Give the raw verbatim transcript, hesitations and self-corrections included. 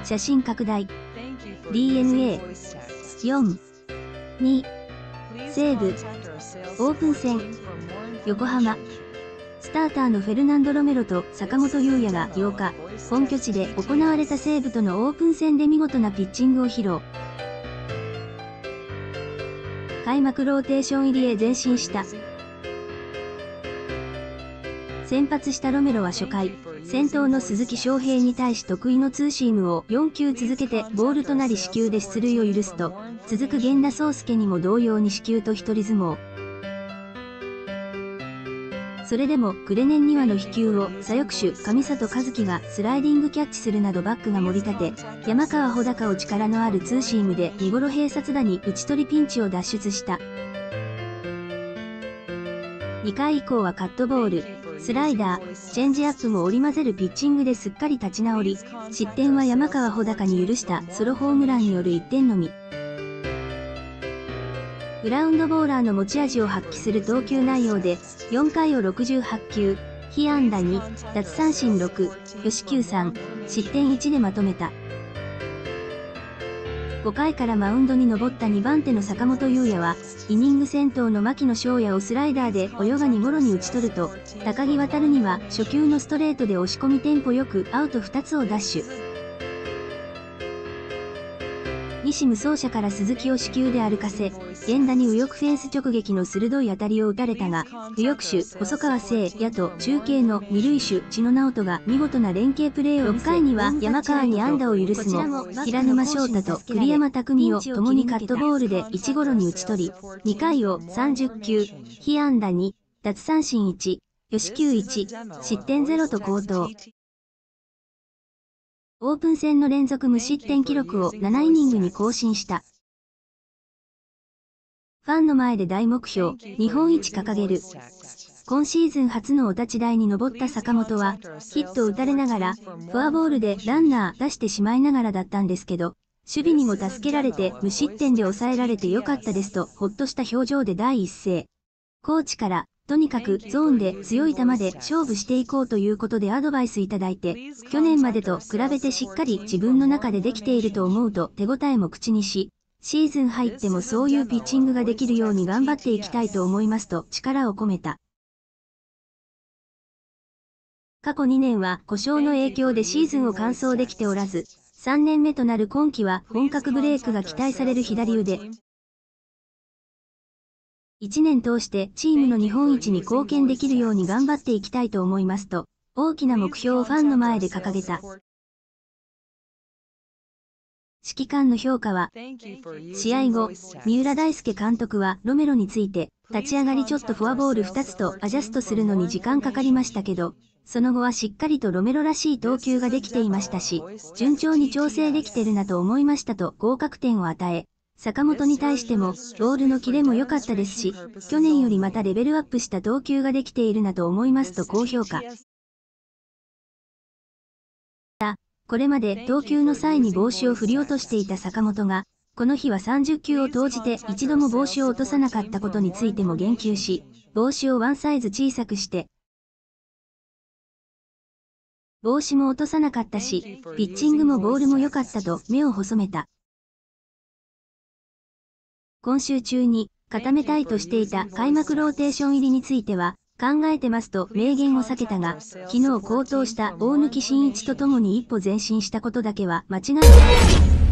写真拡大。ディーエヌエーよん、に、西武、オープン戦、横浜。スターターのフェルナンド・ロメロと坂本勇也がようか、本拠地で行われた西武とのオープン戦で見事なピッチングを披露。開幕ローテーション入りへ前進した。先発したロメロは初回、先頭の鈴木将平に対し得意のツーシームをよんきゅう続けてボールとなり四球で出塁を許すと、続く源田壮亮にも同様に四球と一人相撲。それでも暮れ年にわの飛球を左翼手上里和樹がスライディングキャッチするなどバックが盛り立て、山川穂高を力のあるツーシームで見頃併殺打に打ち取りピンチを脱出した。にかい以降はカットボール、スライダー、チェンジアップも織り交ぜるピッチングですっかり立ち直り、失点は山川穂高に許したソロホームランによるいってんのみ。グラウンドボーラーの持ち味を発揮する投球内容で、よんかいをろくじゅうはち球、被安打に、奪三振ろく、四死球さん、失点いちでまとめた。ごかいからマウンドに登ったにばん手の坂本勇也は、イニング先頭の牧野翔也をスライダーで泳がにゴロに打ち取ると、高木航には初球のストレートで押し込みテンポよくアウトふたつを奪取。西無双者から鈴木を四球で歩かせ、源田に右翼フェンス直撃の鋭い当たりを打たれたが、右翼手、細川聖也と中継の二塁手、知野直人が見事な連携プレーを見せ、ろっかいには山川に安打を許すも、平沼翔太と栗山巧を共にカットボールでいちゴロに打ち取り、にかいをさんじゅっ球、被安打に、奪三振いち、四死球いち、失点ゼロと好投。オープン戦の連続無失点記録をななイニングに更新した。ファンの前で大目標、日本一掲げる。今シーズン初のお立ち台に登った坂本は、ヒットを打たれながら、フォアボールでランナー出してしまいながらだったんですけど、守備にも助けられて無失点で抑えられてよかったですと、ほっとした表情で第一声。コーチから、とにかくゾーンで強い球で勝負していこうということでアドバイスいただいて、去年までと比べてしっかり自分の中でできていると思うと手応えも口にし、シーズン入ってもそういうピッチングができるように頑張っていきたいと思いますと力を込めた。過去にねんは故障の影響でシーズンを完走できておらず、さんねんめとなる今季は本格ブレイクが期待される左腕。いちねん通してチームの日本一に貢献できるように頑張っていきたいと思いますと、大きな目標をファンの前で掲げた。指揮官の評価は、試合後、三浦大輔監督はロメロについて、立ち上がりちょっとフォアボールふたつとアジャストするのに時間かかりましたけど、その後はしっかりとロメロらしい投球ができていましたし、順調に調整できてるなと思いましたと合格点を与え、坂本に対しても、ボールのキレも良かったですし、去年よりまたレベルアップした投球ができているなと思いますと高評価。これまで投球の際に帽子を振り落としていた坂本が、この日はさんじゅっ球を投じて一度も帽子を落とさなかったことについても言及し、帽子をワンサイズ小さくして、帽子も落とさなかったし、ピッチングもボールも良かったと目を細めた。今週中に固めたいとしていた開幕ローテーション入りについては、考えてますと明言を避けたが、昨日好投した大貫晋一と共に一歩前進したことだけは間違いない。